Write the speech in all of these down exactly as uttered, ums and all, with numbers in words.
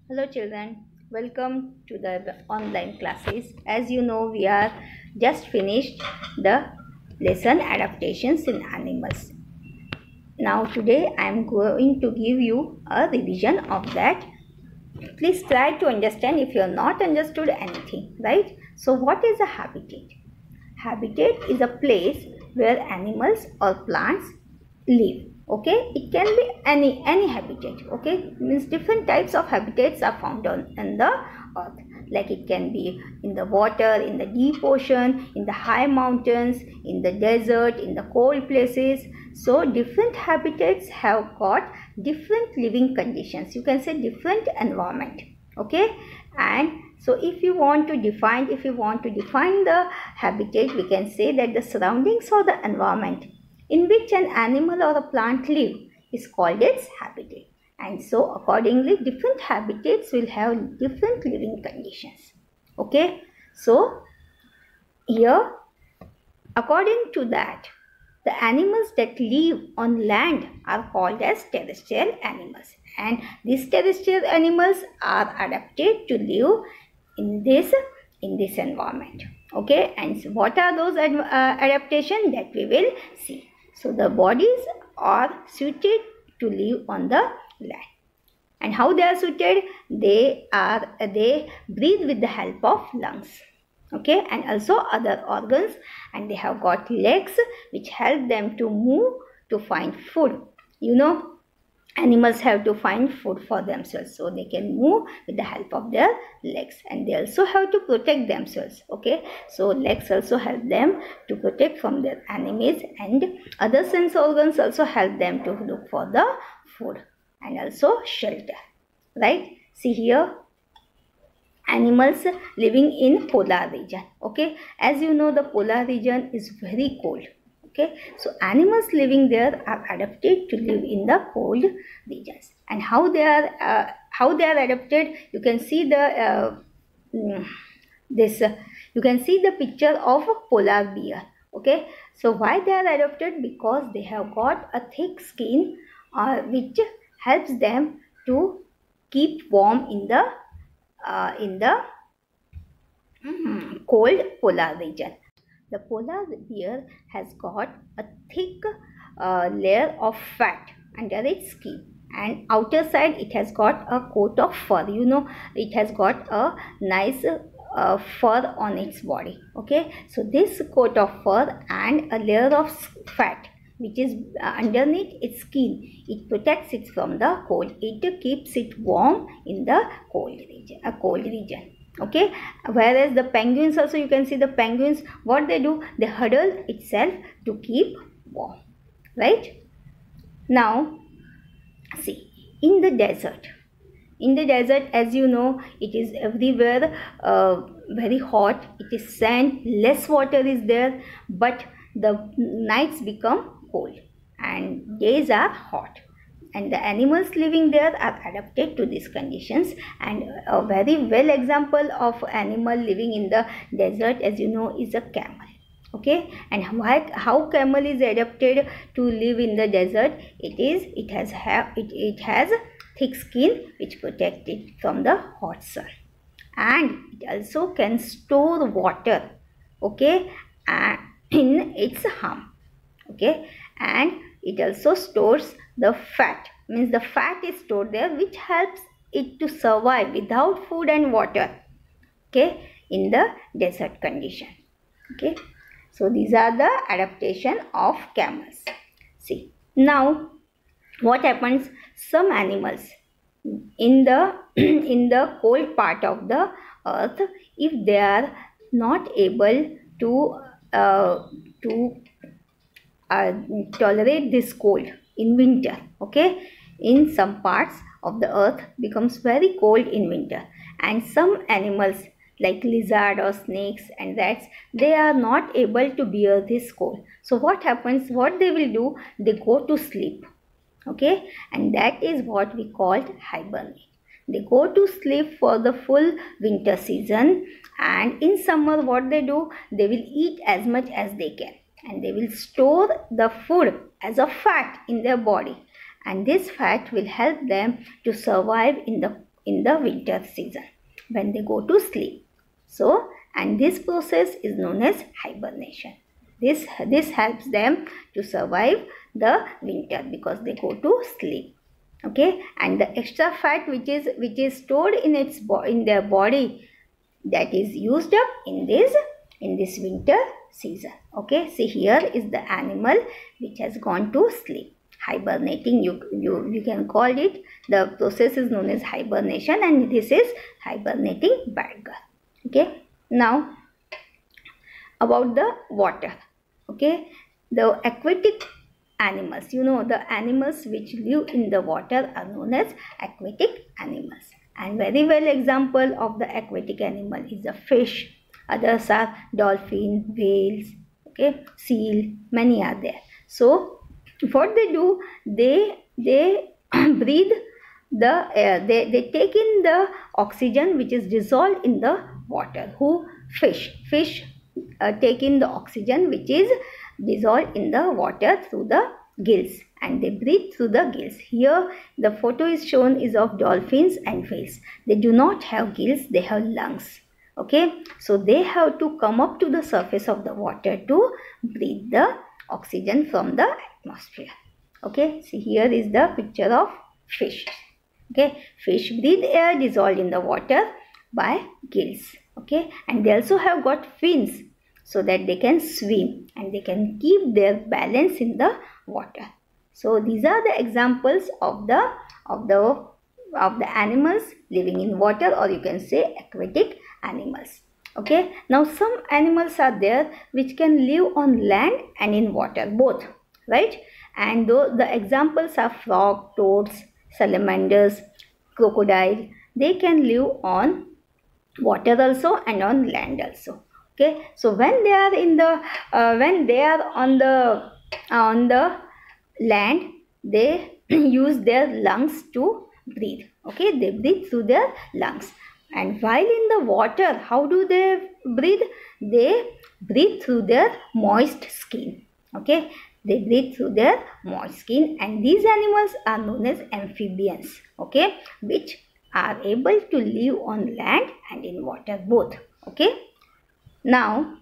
Hello children, welcome to the online classes. As you know, we are just finished the lesson adaptations in animals. Now today I am going to give you a revision of that. Please try to understand if you have not understood anything, right? So what is a habitat? Habitat is a place where animals or plants live. Okay, it can be any any habitat. Okay, means different types of habitats are found on in the earth. Like it can be in the water, in the deep ocean, in the high mountains, in the desert, in the cold places. So different habitats have got different living conditions. You can say different environment. Okay, and so if you want to define if you want to define the habitat, we can say that the surroundings or the environment in which an animal or a plant live is called its habitat. And so accordingly different habitats will have different living conditions. Okay, so here according to that, the animals that live on land are called as terrestrial animals, and these terrestrial animals are adapted to live in this in this environment. Okay, and so what are those ad, uh, adaptations that we will see. So the bodies are suited to live on the land, and how they are suited? They are they breathe with the help of lungs. Okay, and also other organs, and they have got legs which help them to move to find food. You know, animals have to find food for themselves, so they can move with the help of their legs, and they also have to protect themselves. Okay, so legs also help them to protect from their enemies, and other sense organs also help them to look for the food and also shelter, right? See here, animals living in polar region. Okay, as you know, the polar region is very cold. Okay, so animals living there are adapted to live in the cold regions. And how they are uh, how they are adapted, you can see the uh, this uh, you can see the picture of a polar bear. Okay, so why they are adapted? Because they have got a thick skin uh, which helps them to keep warm in the uh, in the mm, cold polar region. The polar bear has got a thick uh, layer of fat under its skin, and outer side it has got a coat of fur. You know, it has got a nice uh, fur on its body. Okay, so this coat of fur and a layer of fat which is uh, underneath its skin, it protects it from the cold. It keeps it warm in the cold region, a cold region. Okay, whereas the penguins also, you can see the penguins, what they do, they huddle itself to keep warm, right? Now see, in the desert, in the desert, as you know, it is everywhere uh, very hot. It is sand, less water is there, but the nights become cold and days are hot, and the animals living there are adapted to these conditions. And a very well example of animal living in the desert, as you know, is a camel. Okay, and why, how camel is adapted to live in the desert? It is it has have it, it has thick skin which protects it from the hot sun, and it also can store water. Okay, and in its hump. Okay, and it also stores the fat, means the fat is stored there which helps it to survive without food and water. Okay, in the desert condition. Okay, so these are the adaptation of camels. See, now what happens, some animals in the in the cold part of the earth, if they are not able to uh, to uh, tolerate this cold in winter. Okay, in some parts of the earth becomes very cold in winter, and some animals like lizard or snakes and rats, they are not able to bear this cold. So what happens, what they will do, they go to sleep. Okay, and that is what we call hibernate. They go to sleep for the full winter season, and in summer what they do, they will eat as much as they can, and they will store the food as a fat in their body, and this fat will help them to survive in the in the winter season when they go to sleep. So, and this process is known as hibernation. This, this helps them to survive the winter because they go to sleep. Okay, and the extra fat which is which is stored in its in their body, that is used up in this in this winter season. Okay, see, here is the animal which has gone to sleep, hibernating. You you you can call it, the process is known as hibernation, and this is hibernating badger. Okay, now about the water. Okay, the aquatic animals, you know, the animals which live in the water are known as aquatic animals. And very well example of the aquatic animal is a fish. Others are dolphin, whales, okay, seal, many are there. So what they do, they they breathe the air, they, they take in the oxygen which is dissolved in the water. Who? Fish. Fish uh, take in the oxygen which is dissolved in the water through the gills, and they breathe through the gills. Here the photo is shown is of dolphins and whales. They do not have gills, they have lungs. Okay, so they have to come up to the surface of the water to breathe the oxygen from the atmosphere. Okay, see, here is the picture of fish. Okay, fish breathe air dissolved in the water by gills. Okay, and they also have got fins so that they can swim and they can keep their balance in the water. So these are the examples of the of the of the animals living in water, or you can say aquatic animals. Okay, now some animals are there which can live on land and in water both, right? And though the examples are frog, toads, salamanders, crocodile, they can live on water also and on land also. Okay, so when they are in the uh, when they are on the on the land, they use their lungs to breathe. Okay, they breathe through their lungs. And while in the water, how do they breathe? They breathe through their moist skin. Okay, they breathe through their moist skin, and these animals are known as amphibians. Okay, which are able to live on land and in water both. Okay, now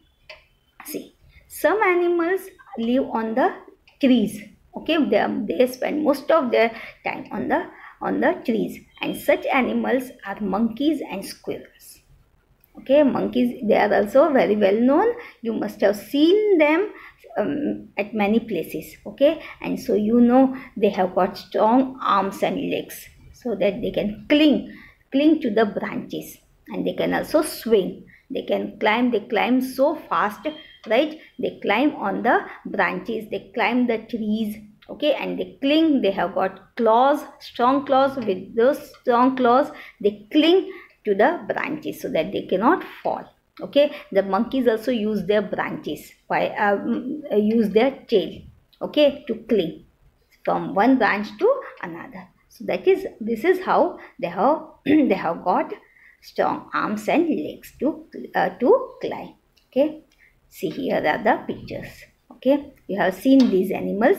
see, some animals live on the trees. Okay, they, they spend most of their time on the on the trees, and such animals are monkeys and squirrels. Okay, monkeys, they are also very well known. You must have seen them um, at many places. Okay, and so you know they have got strong arms and legs so that they can cling cling to the branches, and they can also swing. They can climb. They climb so fast, right? They climb on the branches. They climb the trees. Okay, and they cling. They have got claws, strong claws. With those strong claws, they cling to the branches so that they cannot fall. Okay, the monkeys also use their branches, by um, use their tail. Okay, to cling from one branch to another. So that is this is how they have they have got strong arms and legs to uh, to climb. Okay, see, here are the pictures. Okay, you have seen these animals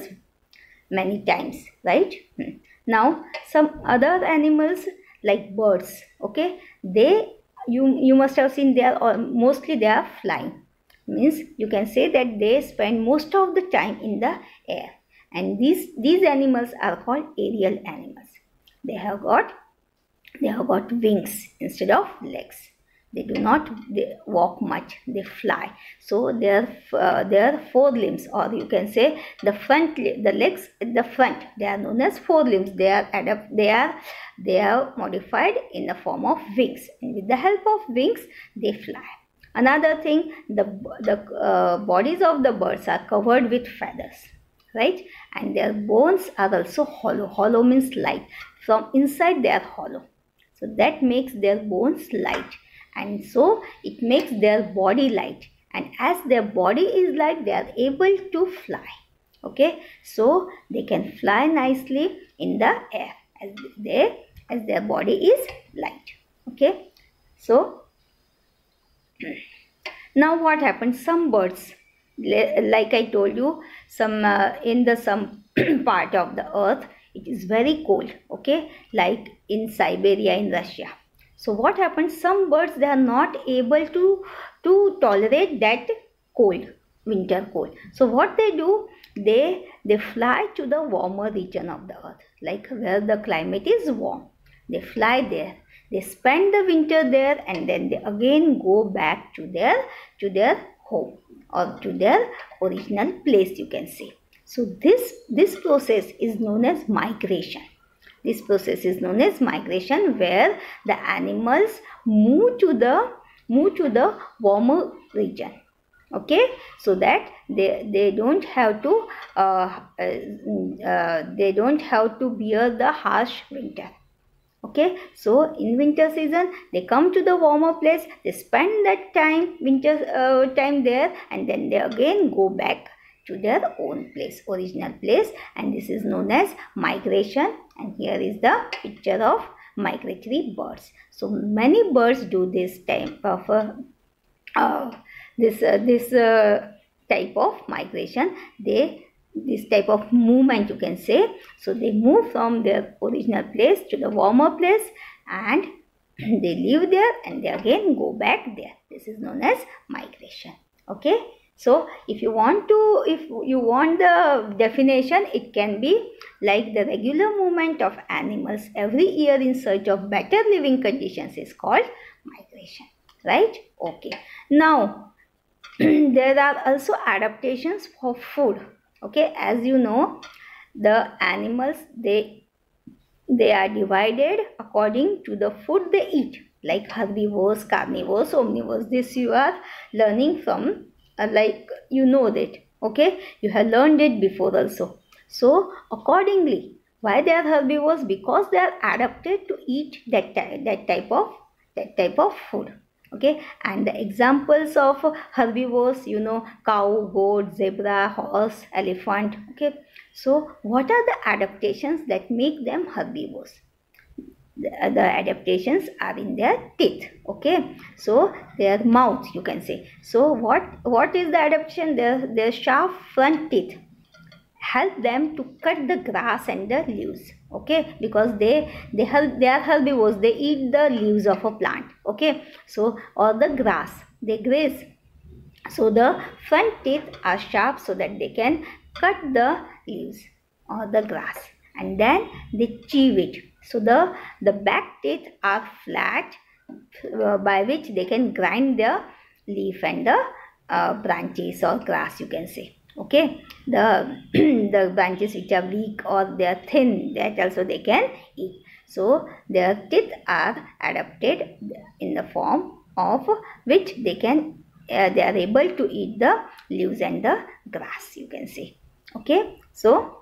many times, right? Hmm. Now some other animals like birds. Okay, they you you must have seen they are or mostly they are flying. Means you can say that they spend most of the time in the air, and these these animals are called aerial animals. They have got they have got wings instead of legs. They do not they walk much, they fly. So their uh, their forelimbs, or you can say the front the legs at the front, they are known as forelimbs. They are adapt they are they are modified in the form of wings, and with the help of wings they fly. Another thing, the the uh, bodies of the birds are covered with feathers, right? And their bones are also hollow. Hollow means light. From inside they are hollow, so that makes their bones light, and so it makes their body light. And as their body is light, they are able to fly. Okay, so they can fly nicely in the air as they as their body is light. Okay, so now what happens? Some birds, like I told you, some uh, in the some part of the earth, it is very cold, okay, like in Siberia in Russia. So what happens, some birds, they are not able to to tolerate that cold, winter cold. So what they do, they they fly to the warmer region of the earth, like where the climate is warm. They fly there, they spend the winter there, and then they again go back to their to their home or to their original place, you can say. So this this process is known as migration. This process is known as migration, where the animals move to the move to the warmer region, okay, so that they they don't have to uh, uh, uh, they don't have to bear the harsh winter. Okay, so in winter season they come to the warmer place, they spend that time winter uh, time there, and then they again go back to their own place, original place, and this is known as migration. And here is the picture of migratory birds. So many birds do this type of uh, uh, this uh, this uh, type of migration. They this type of movement, you can say. So they move from their original place to the warmer place, and they live there and they again go back there. This is known as migration. Okay, so if you want to if you want the definition, it can be like the regular movement of animals every year in search of better living conditions is called migration, right? Okay, now there are also adaptations for food. Okay, as you know, the animals, they they are divided according to the food they eat, like herbivores, carnivores, omnivores. This you are learning from, uh, like you know that, okay, you have learned it before also. So accordingly, why they are herbivores? Because they are adapted to eat that type, that type of that type of food. Okay, and the examples of herbivores, you know, cow, goat, zebra, horse, elephant. Okay, so what are the adaptations that make them herbivores? The, the adaptations are in their teeth. Okay, so their mouth, you can say. So what what is the adaptation? Their their sharp front teeth help them to cut the grass and the leaves. Okay, because they they help they are herbivores, they eat the leaves of a plant. Okay, so or the grass, they graze. So the front teeth are sharp so that they can cut the leaves or the grass, and then they chew it. So the the back teeth are flat, uh, by which they can grind the leaf and the uh, branches or grass, you can say. Okay, the the branches which are weak or they are thin, that also they can eat. So their teeth are adapted in the form of which they can uh, they are able to eat the leaves and the grass, you can say. Okay, so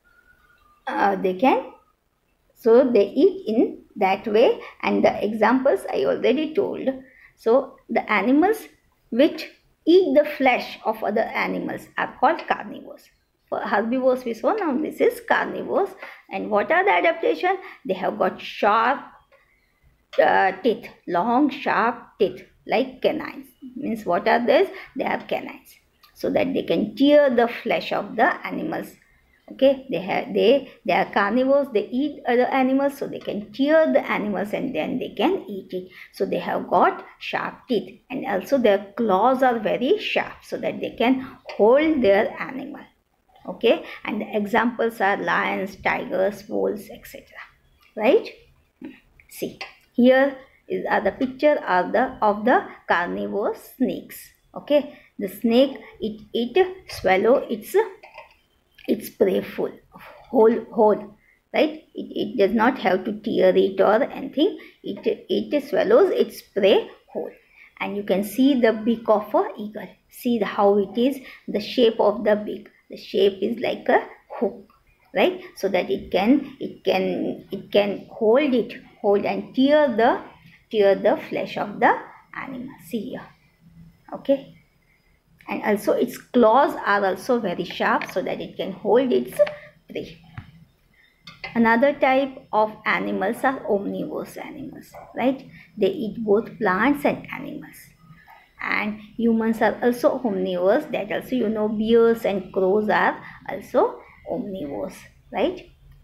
uh, they can so they eat in that way, and the examples I already told. So the animals which eat the flesh of other animals are called carnivores. For herbivores we saw, now this is carnivores. And what are the adaptation? They have got sharp uh, teeth, long sharp teeth like canines. Means what are these? They are canines, so that they can tear the flesh of the animals. Okay, they have they they are carnivores, they eat other animals, so they can tear the animals and then they can eat it. So they have got sharp teeth, and also their claws are very sharp so that they can hold their animal. Okay, and the examples are lions, tigers, wolves, et cetera. Right? See, here is are the picture of the of the carnivore snakes. Okay, the snake, it it swallow its its prey full, whole, whole, right? It, it does not have to tear it or anything. It, it swallows its prey whole. And you can see the beak of an eagle. See how it is, the shape of the beak. The shape is like a hook, right? So that it can, it can, it can hold it, hold and tear the, tear the flesh of the animal. See here, okay? And also its claws are also very sharp so that it can hold its prey. Another type of animals are omnivorous animals, right? They eat both plants and animals. And humans are also omnivores. That also, you know, bears and crows are also omnivores, right?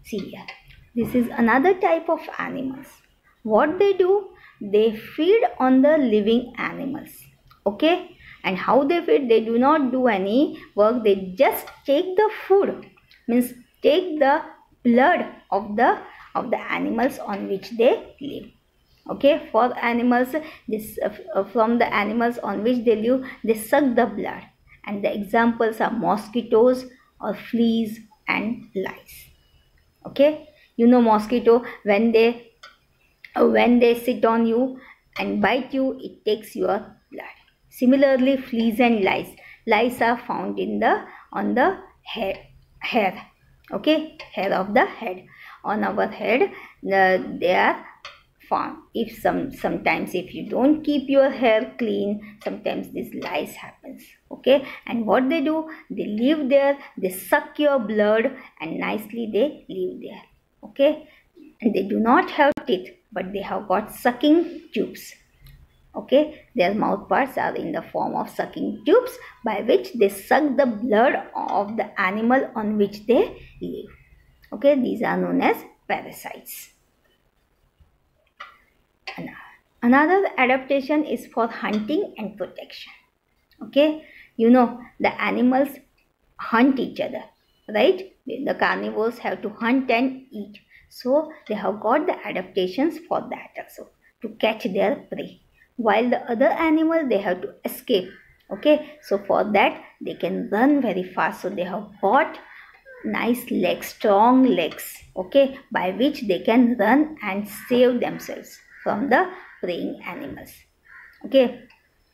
See here, this is another type of animals. What they do, they feed on the living animals. Okay, and how they feed, they do not do any work, they just take the food, means take the blood of the of the animals on which they live. Okay, for animals, this uh, from the animals on which they live, they suck the blood, and the examples are mosquitoes or fleas and lice. Okay, you know mosquito, when they uh, when they sit on you and bite you, it takes your blood. Similarly, fleas and lice, lice are found in the on the hair hair okay, hair of the head. On our head, the, they are found. If some sometimes if you don't keep your hair clean, sometimes this lice happens. Okay, and what they do, they live there, they suck your blood, and nicely they live there. Okay, and they do not have teeth, but they have got sucking tubes. Okay, their mouth parts are in the form of sucking tubes by which they suck the blood of the animal on which they live. Okay, these are known as parasites. Another adaptation is for hunting and protection. Okay, you know the animals hunt each other, right? The carnivores have to hunt and eat, so they have got the adaptations for that also, to catch their prey, while the other animal, they have to escape. Okay, so for that they can run very fast, so they have got nice legs, strong legs, okay, by which they can run and save themselves from the preying animals. Okay,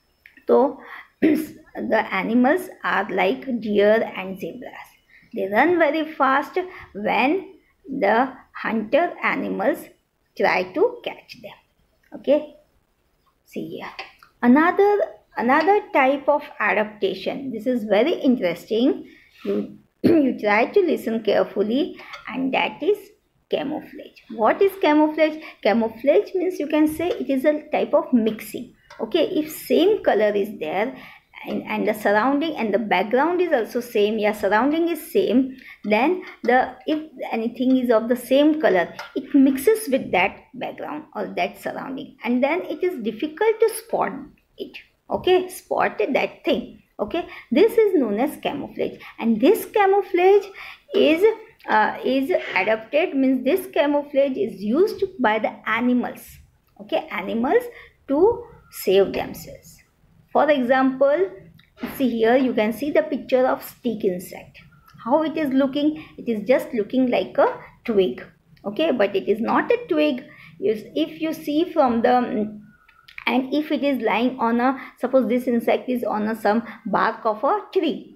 so the animals are like deer and zebras. They run very fast when the hunter animals try to catch them. Okay, see here, another another type of adaptation. This is very interesting. You you try to listen carefully, and that is camouflage. What is camouflage? Camouflage means, you can say, it is a type of mixing. Okay, if same color is there, and, and the surrounding and the background is also same, yeah, surrounding is same, then the if anything is of the same color, it mixes with that background or that surrounding, and then it is difficult to spot it. Okay, spot that thing. Okay, this is known as camouflage, and this camouflage is uh, is adapted, means this camouflage is used by the animals. Okay, animals to save themselves. For example, see here, you can see the picture of stick insect. How it is looking? It is just looking like a twig. Okay, but it is not a twig. If you see from the and if it is lying on a, suppose this insect is on a some bark of a tree,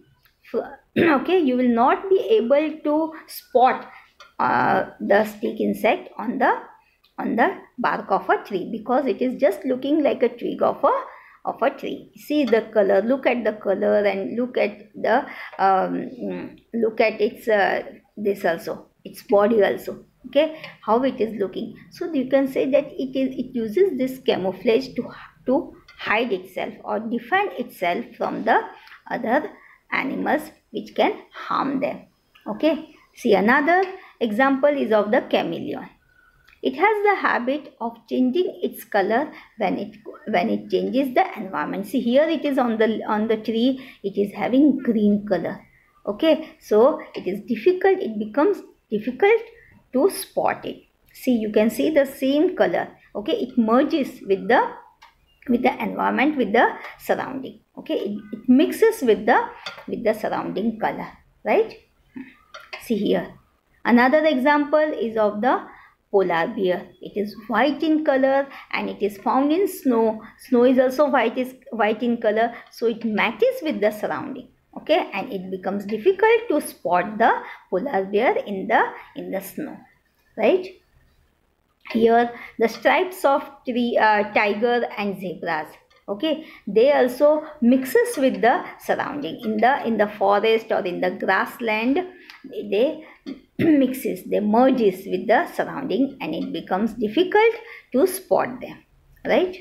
okay, you will not be able to spot uh, the stick insect on the on the bark of a tree, because it is just looking like a twig of a of a tree. See the color, look at the color, and look at the um, look at its uh, this also, its body also. Okay, how it is looking. So you can say that it is it uses this camouflage to to hide itself or defend itself from the other animals which can harm them. Okay, see, another example is of the chameleon. It has the habit of changing its color when it when it changes the environment. See here, it is on the on the tree, it is having green color. Okay, so it is difficult, it becomes difficult to spot it. See, you can see the same color. Okay, it merges with the with the environment, with the surrounding. Okay, it, it mixes with the with the surrounding color, right? See here, another example is of the polar bear. It is white in color and it is found in snow. Snow is also white is white in color, so it matches with the surrounding. Okay, and it becomes difficult to spot the polar bear in the in the snow, right? Here the stripes of tree, uh, tiger and zebras. Okay, they also mixes with the surrounding. In the in the forest or in the grassland, they mixes, they merges with the surrounding, and it becomes difficult to spot them, right?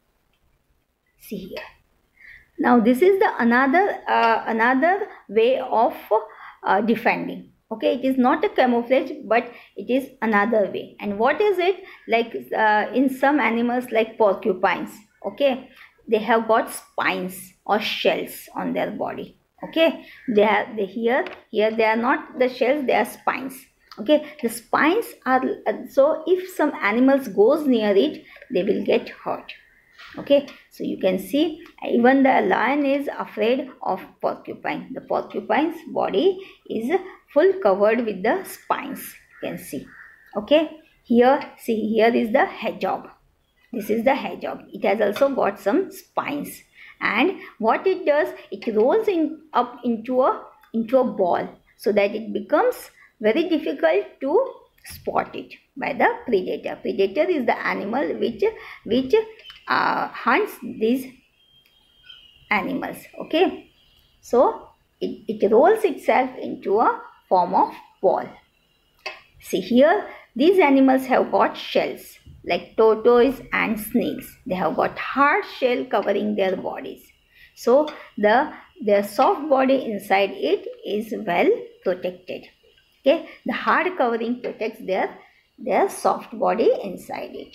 See here. Now this is the another uh, another way of uh, defending. Okay, it is not a camouflage, but it is another way. And what is it? Like uh, in some animals like porcupines, okay, they have got spines or shells on their body. Okay, they are they here here they are not the shells, they are spines. Okay, the spines are, so if some animals goes near it, they will get hurt. Okay, so you can see even the lion is afraid of porcupine. The porcupine's body is full covered with the spines, you can see. Okay, here, see, here is the hedgehog. This is the hedgehog. It has also got some spines, and what it does, it rolls in up into a into a ball, so that it becomes very difficult to spot it by the predator. Predator is the animal which which uh, hunts these animals. Okay, so it, it rolls itself into a form of ball. See here, these animals have got shells like tortoise and snails. They have got hard shell covering their bodies. So the their soft body inside it is well protected. Okay, the hard covering protects their their soft body inside it.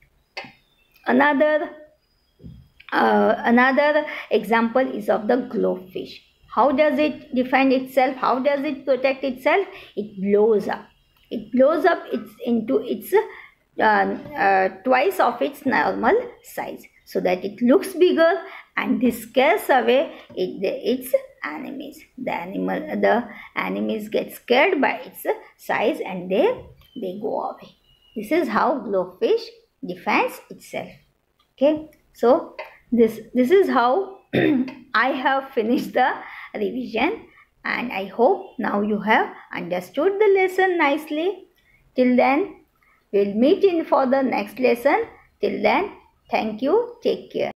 Another uh, another example is of the globefish. How does it defend itself? How does it protect itself? It blows up. It blows up its into its uh, uh, twice of its normal size, so that it looks bigger, and this scares away it, the, its enemies. The animal, the enemies get scared by its size, and they they go away. This is how globefish defends itself. Okay, so this this is how I have finished the revision, and I hope now you have understood the lesson nicely. Till then, we'll meet in for the next lesson. Till then, thank you. Take care.